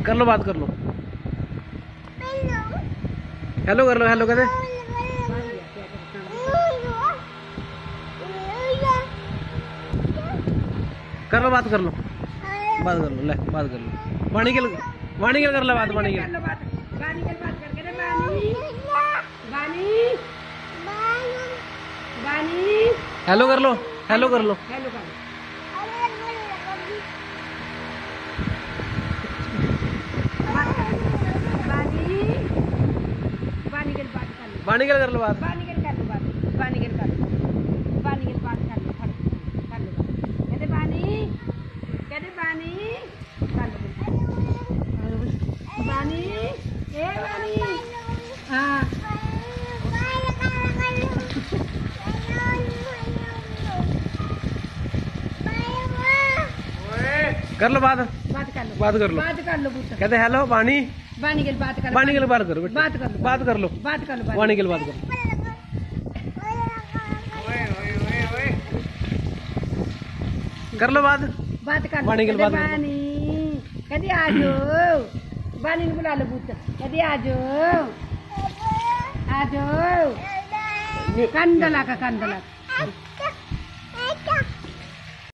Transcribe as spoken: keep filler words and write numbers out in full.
कर लो, बात कर लो। हेलो कर लो, हेलो कहते। कर लो, बात कर लो, बात कर लो, ले बात कर लो। वाणी के वाणी के कर लो बात, वाणी के हेलो कर लो, हेलो कर लो। वाणी के कर लो बात, वाणी के कर लो बात, वाणी के कर लो, वाणी के बात कर लो, कर लो कहते वाणी, कहते वाणी कर लो, वाणी ए वाणी हाँ कर लो बात, बात कर लो, बात कर लो, बात कर लो पुत्र। कहते हेलो वाणी, वाणी के बात कर, वाणी के बात करो, बात कर लो, बात कर लो, बात कर लो, वाणी के बात करो। कर लो बात, बात कर लो, वाणी के बात वाणी कहते आ जाओ, वाणी ने बुला लो पुत्र, कहते आ जाओ, आ जाओ, कंदला का कंदला